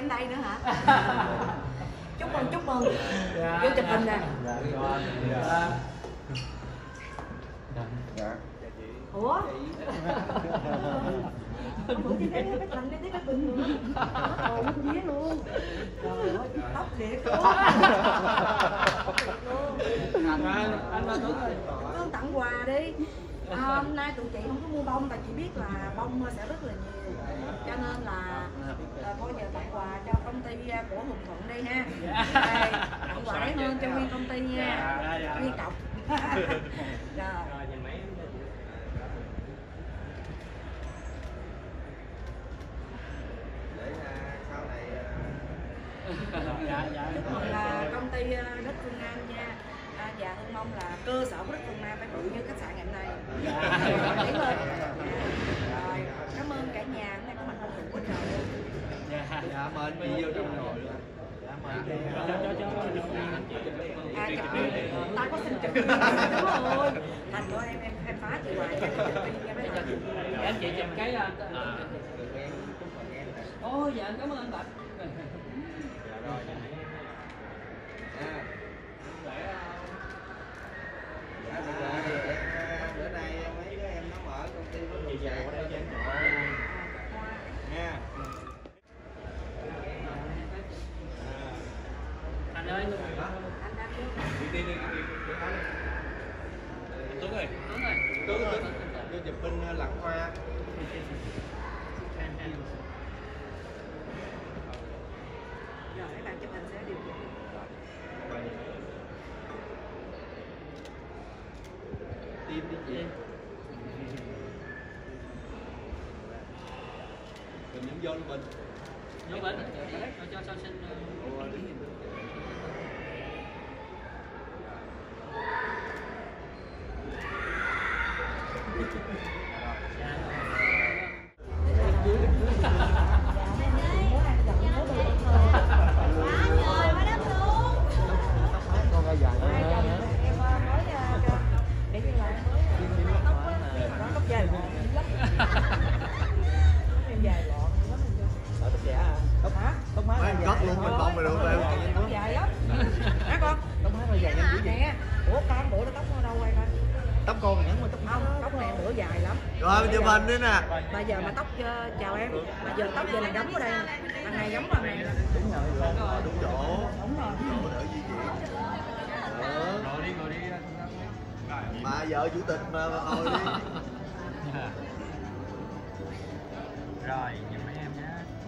em đây nữa hả? Chúc mừng. Vô chụp hình nè. Ủa? Bữa chị thấy cái thành thấy cái bình luôn. Ồ, nó vía luôn. Trời ơi, tóc đẹp quá. Tương tặng quà đi. Hôm nay tụi chị không có mua bông, tại chị biết là bông sẽ rất là nhiều, cho nên là thôi giờ tặng quà cho công ty của Hùng Thuận đi ha. Đây, tặng quà đấy hơn cho nguyên công ty nha, nguyên cọc. Rồi. Là công ty Đất Phương Nam nha. Dạ Hương mong là cơ sở của Đất Phương Nam phải bự như khách sạn ngày hôm nay. Rồi, cảm ơn cả nhà, hôm nay có mặt Hùng Thuận quá trời. Dạ mời anh đi vô trong ngồi luôn. Dạ mời ta có xin chụp đúng rồi. Thành ơi em phá chị hoài cho chụp cho mấy lần. Anh chị chụp cái ôi dạ cảm ơn anh Bạch. Bữa nay mấy đứa em nó mở công ty có gì vậy qua đây cho em nha. Anh ơi. Đi. Tuấn ơi. Tuấn vô chụp bên Lạc Hoa. Rồi mấy bạn chụp hình sẽ điều chỉnh. Tim đi chị. Mình nhấn vô luôn Bình. Vô Bình. Rồi cho sao xin. Rồi chụp hình đi nè. Bây giờ mà tóc chào em. Bây giờ tóc giờ là gấm ở đây. Thằng này giống rồi nè. Đúng rồi. Đúng chỗ. Đúng rồi. Chỗ đỡ di chuyển. Ngồi đi. Mà vợ chủ tịch mà ngồi đi. Rồi, nhìn mấy em nhé.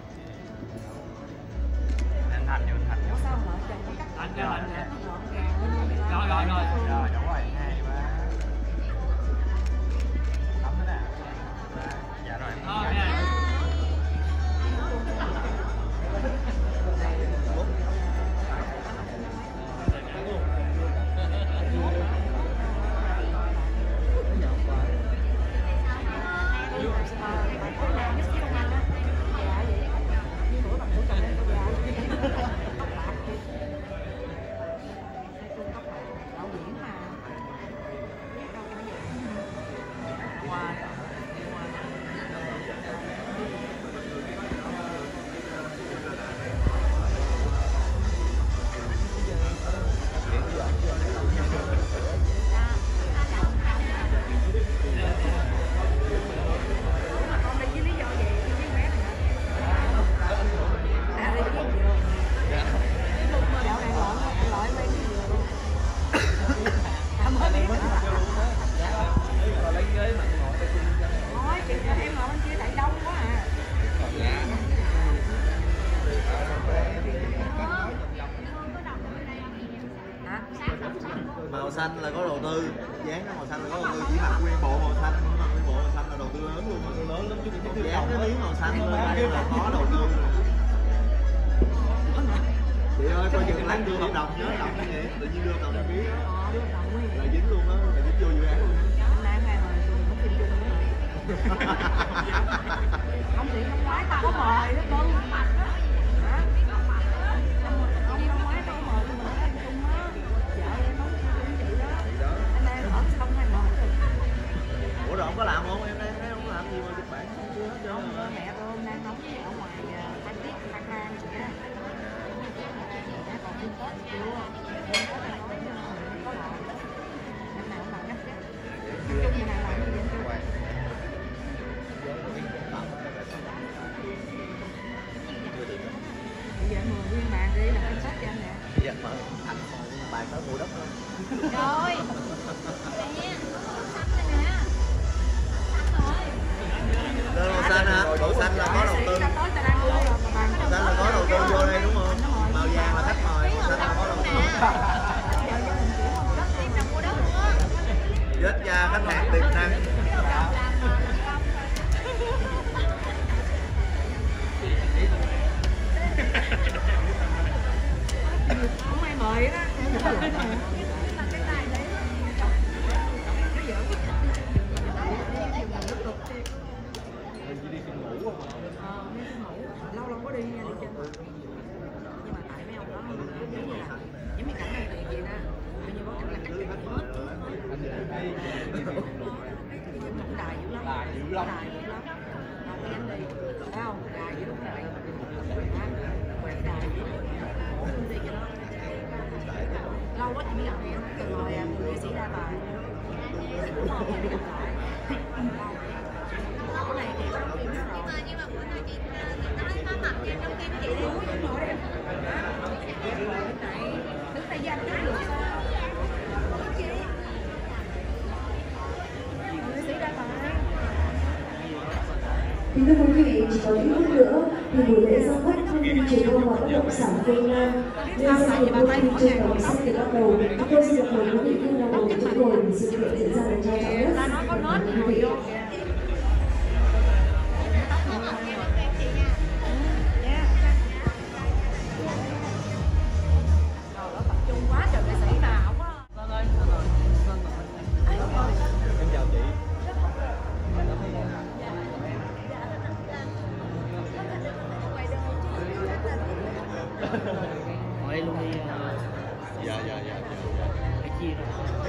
Anh Thành. Sao vợ chồng có cách Anh kêu anh. gọn gàng. Rồi, đúng rồi. 2, 3. Tắm nữa nè. Dạ rồi. Màu xanh là có đầu tư, dán nó màu xanh là có đầu tư, chỉ mặc nguyên bộ màu xanh, không mặc nguyên bộ màu xanh là đầu tư lớn luôn, lớn lắm chứ còn dán cái miếng màu xanh lên đây là có đầu tư. Chị ơi coi chừng lát đưa hợp đồng nhớ đọc cái gì, tự nhiên đưa hợp đồng đăng ký là dính luôn đó, là dính vô dự án luôn. Không thì năm ngoái tao có mời đó con. Năm ngoái tao có mời mình ở đây chung á. Vợ em nấu chung chị đó. Anh đang ở xong hay mời rồi. Ủa rồi không có làm không? Em không có làm gì mà chụp bản chưa hết trơn. Mẹ tôi đang nấu ở ngoài Phan Thiết, Phan Rang chị á. Chết cha khách hàng tiềm năng. Không ai mời đó. Lâu lâu có đi nha, đi trên. Nhưng mà tại mấy ông đó giống như cảnh này tiền vậy đó. Bây giờ có cảnh là cắt hết. Trọng đài dữ lắm. Đài dữ lắm. Đâu có dám đi. Thấy không? Đài dữ lắm đài. Quẹt đài dữ lắm. Đi cho nó. Lâu quá chị mới gặp em. Từ hồi người nghệ sĩ ra bài. Đúng không? Em đi gặp lại. Cái này thì có phim đó rồi. Nhưng mà bữa nào chị nói có mặt cho trong phim chị đi. Đứng tay danh cái được sao? Nghệ sĩ ra bài. Kính thưa quý vị, chỉ có ít phút nữa thì buổi lễ ra mắt công ty truyền thông và bất động sản Phương Nam liên danh nghiệp công ty truyền thống sắp được bắt đầu. Chúng tôi xin được mời quý vị cùng ngồi chỗ ngồi để sự kiện diễn ra được trang trọng nhất. Ta nói có nốt ngồi vô. Tập trung quá trời nghệ sĩ mà không có. Em chào chị. Ngồi luôn đi. Dạ. Phải chia ra.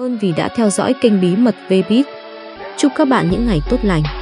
ơn vì đã theo dõi kênh Bí mật VBIZ. Chúc các bạn những ngày tốt lành.